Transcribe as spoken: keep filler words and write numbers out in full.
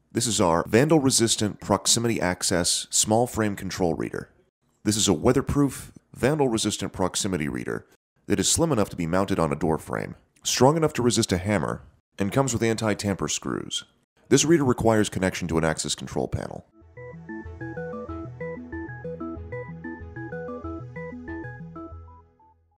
This is our Vandal-resistant proximity access small frame control reader. This is a weatherproof, Vandal-resistant proximity reader that is slim enough to be mounted on a door frame, strong enough to resist a hammer, and comes with anti-tamper screws. This reader requires connection to an access control panel.